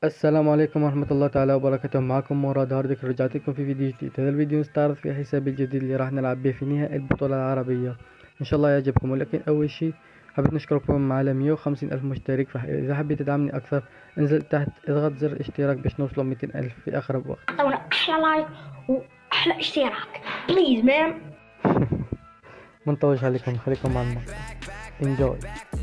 السلام عليكم ورحمة الله تعالى وبركاته. معكم مراد هاردك، رجعت لكم في فيديو جديد. هذا الفيديو نستعرض فيه حسابي الجديد اللي راح نلعب به في نهائي البطولة العربية. ان شاء الله يعجبكم، ولكن اول شيء حبيت نشكركم على 150 ألف مشترك. فإذا حبيت تدعمني أكثر انزل تحت اضغط زر الاشتراك باش نوصلوا 200 ألف في أقرب وقت. اعطونا احلى لايك واحلى اشتراك بليز مان. منطوش عليكم، خليكم مع المقطع. انجوي.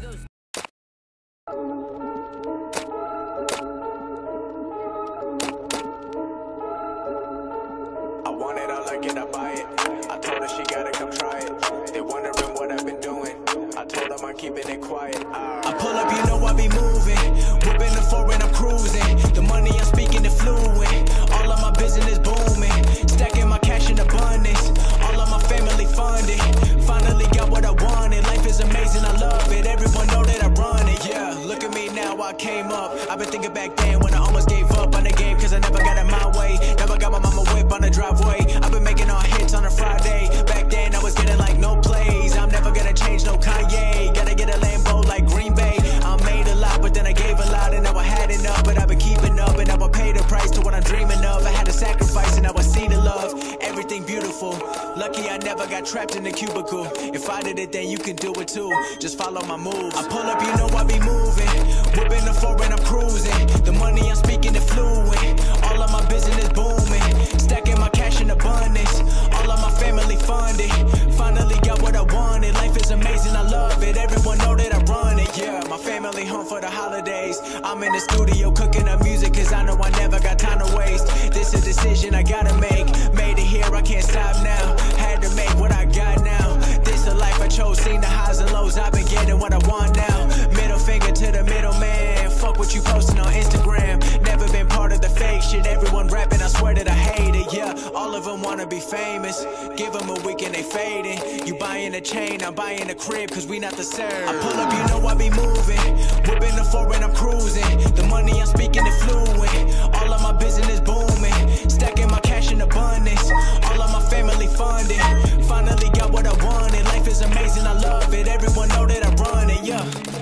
Get up by it. I told her she gotta come try it. They wondering what I've been doing. I told them I'm keeping it quiet. I pull up, you know I be moving. Whipping the foreign, I'm cruising. The money I'm speaking is fluent. All of my business booming. Stacking my cash in abundance. All of my family funded. Finally got what I wanted. Life is amazing, I love it. Everyone know that I run it. Yeah, look at me now, I came up. I've been thinking back then when I almost gave up on the game, cause I never got it my way. Never got my mama whip on the driveway. I've been making all hits on a Friday. Back then I was getting like no plays. I'm never gonna change, no Kanye. Gotta get a Lambo like Green Bay. I made a lot, but then I gave a lot, and now I had enough. But I've been keeping up, and now I pay the price to what I'm dreaming of. I had to sacrifice, and now I see the love. Everything beautiful. Lucky I never got trapped in a cubicle. If I did it, then you can do it too. Just follow my moves. I pull up, you know I be moving. Whipping the foreign, I'm cruising. The money I'm speaking is fluent. All of my business booming. Stacking my cash in abundance. All of my family funded. Finally got what I wanted. Life is amazing, I love it. Everyone know that I run it. Yeah, my family home for the holidays. I'm in the studio cooking up music, cause I know I never got time to waste. This a decision I gotta make. Made it here, I can't stop now. Had to make what I got now. This a life I chose, seen the highs and lows. I've been getting what I want now. Middle finger to the middleman. Fuck what you posting on Instagram. Never been part of the fake shit. Everyone rapping, I swear that I hate it. Yeah, all of them wanna be famous. Give them a week and they fading. You buying a chain, I'm buying a crib, cause we not the same. I pull up, you know I be moving. Whipping the foreign, I'm cruising. The money I'm speaking is fluent. All of my business booming. Stacking my cash in abundance. All of my family funded. Finally got what I wanted. Life is amazing, I love it. Everyone know that I run it, yeah.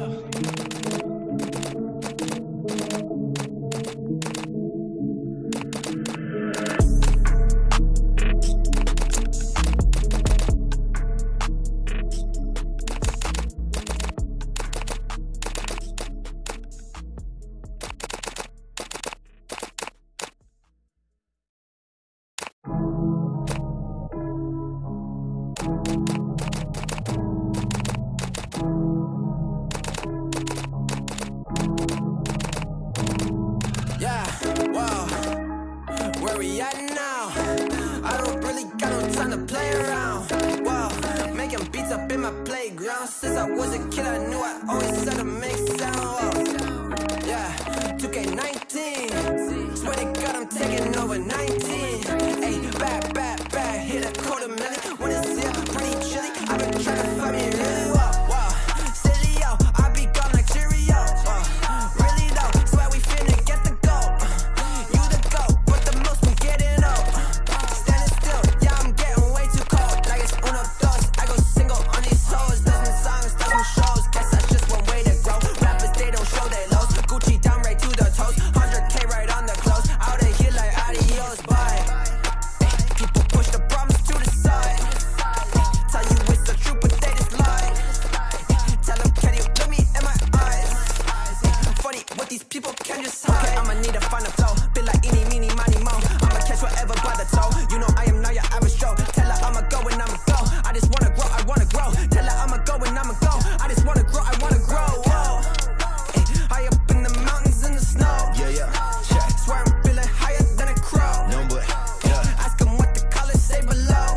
Where we at now? I don't really got no time to play around. Wow, making beats up in my playground. Since I was a kid, I knew I always had to make sound. Whoa. Yeah, 2K19. Swear to God, I'm taking over 19. Hey, bad, hit a quarter million. When it's here, pretty chilly. I've been trying to find me really well. Wow, silly yo, I be gone like Cheerio. Really though, swear we finna get the goal. You the goat, but the most we getting up. Standing still, yeah, I'm getting way too cold. Like it's uno dos, I go single on these hoes. Dozen songs, dozen shows. Guess that's just one way to grow. Rappers, they don't show their lows. Gucci down right to the toes. 100K right on the clothes. Out of here like adios, bye. People push the problems to the side. Tell you it's the truth, but they just lie. Tell them, can you look me in my eyes? Funny what these people can just hide. Okay, I'ma need to find a flow. Feel like eeny, meeny, miny, mo. I'ma catch whatever by the toe. You know I am not your average Joe. Tell her I'ma go and I'ma go. I just wanna grow, I wanna grow. Tell her I'ma go and I'ma go. I just wanna grow, I wanna grow. Whoa. Ay, high up in the mountains in the snow. Yeah. Swear I'm feeling higher than a crow. No, but ask them what the colors say below.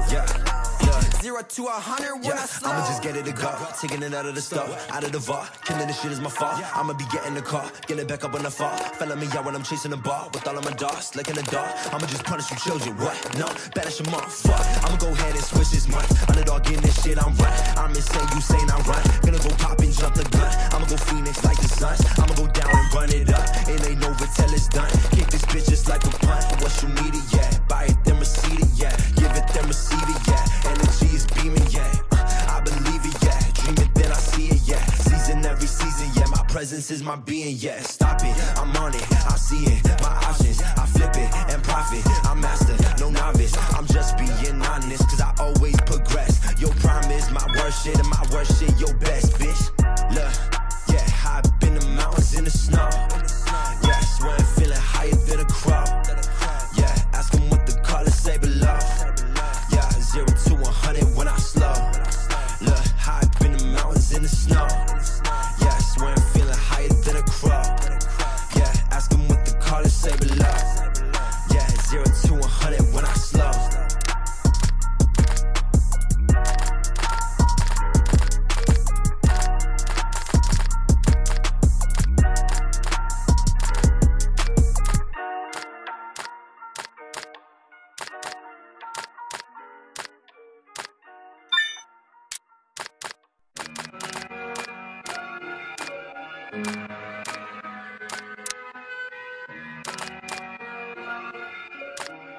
0 to 100 when I slow. I'ma just get it to go, taking it out of the store, out of the vault. Killing this shit is my fault. I'ma be getting the car, getting back up when I fall. Felling me out when I'm chasing the ball with all of my dogs, like in the dark. I'ma just punish you children, what? No, banish them off, fuck. I'ma go ahead and switch this money. Underdog in this shit, I'm right. I'm insane, you saying I'm right. Gonna go pop and jump the gun. I'ma go Phoenix like the Suns. I'ma go down and run it up. It ain't over till it's done. Kick this bitch just like a punt. What you need it, yeah. Buy it, then receive it, yeah. Give it, then receive it, yeah. Energy is beaming, yeah. I believe it, yeah. Dream it, then I see it, yeah. Season every season, yeah. My presence is my being, yeah. Stop it, I'm on it, I see it.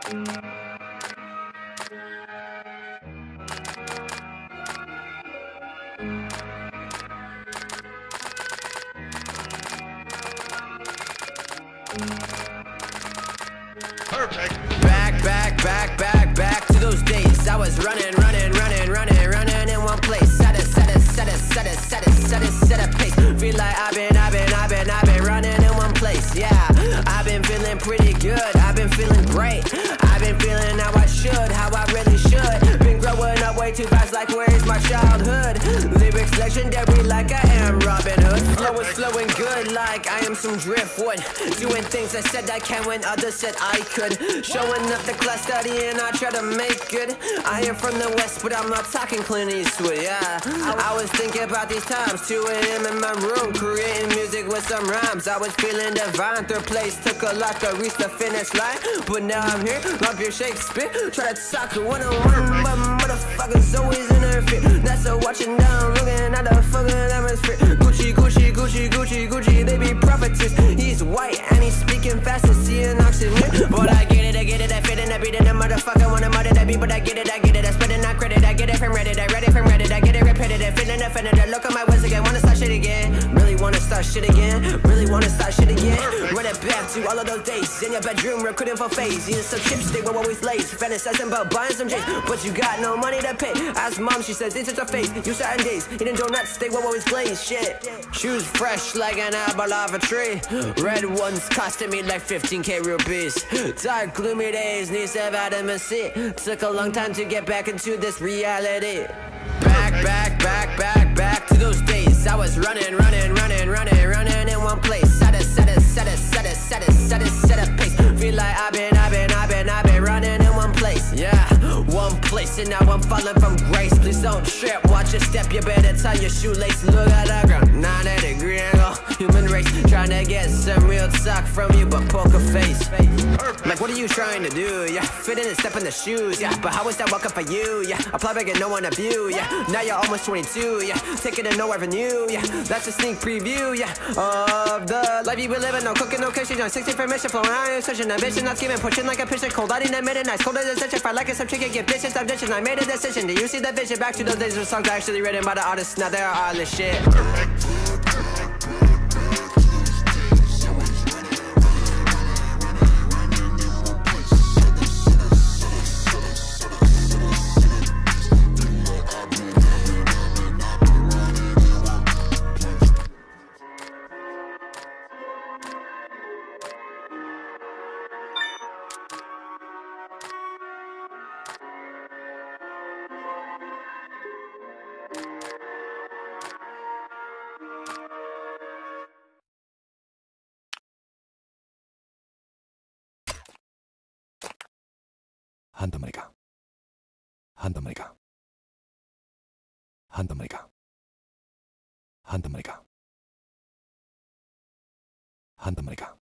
Perfect. Back to those days. I was running in one place. Set a pace. Feel like I've been running in one place. Yeah, I've been feeling pretty good. I've been feeling great. I've been feeling how I should, how I really should. Been growing up way too fast, like where's my childhood? Lyrics legendary, like I am Robin Hood. Flow is flowing good, like I am some driftwood. Doing things I said I can when others said I could. Showing up the class studying, I try to make good. I am from the West, but I'm not talking Clint Eastwood, yeah. I was thinking about these times, 2 a.m. in my room, creating music with some rhymes. I was feeling divine, third place, took a lot to reach the finish line. But now I'm here, love your Shakespeare. Try to talk one-on-one, but motherfuckers always interfere. That's a watching down, looking at the fucking atmosphere. Gucci, they be prophetess. He's white and he's speaking fast as seeing oxygen. But I get it, I fit in, I beat in a motherfucker, wanna murder that beat, but I get it, I spend not credit, I get it from Reddit, I read it from Reddit, I get it repetitive, feeling offended, I look at my words again, wanna start shit again, really wanna start shit again, run it back to all of those days, in your bedroom, recruiting for phase, eating some chips, they were always late, fantasizing about buying some J's, but you got no money to pay, ask mom, she says, it's her face, you certain days, eating donuts, they were always glazed, shit, shoes fresh like an apple off a tree, red ones costing me like 15k rupees, dark gloomy days, need some vitamin C, took a long time to get back into this reality. Back to those days. I was running in one place. Set a pace. Feel like I've been running in one place. Yeah, one place, and now I'm falling from grace. Please don't trip, watch your step. You better tie your shoelace. Look at the ground, 90-degree angle. Human race trying to get some real talk from you, but poker face. Like, what are you trying to do? Yeah, fit in and step in the shoes. Yeah, but how is that welcome for you? Yeah, apply back and no one to view. Yeah, now you're almost 22. Yeah, taking it nowhere new. Yeah, that's a sneak preview. Yeah, of the life you be living. No cooking, no kitchen. On 60 for mission, flowing out in searching. Ambition, not scheming, pushing like a pitcher. Cold lighting at midnight. Cold as a stitch. If I like it, some chicken, get bitches, I'm ditching. I made a decision. Do you see the vision? Back to those days when songs are actually written by the artists. Now they're all this shit. 한다 말이가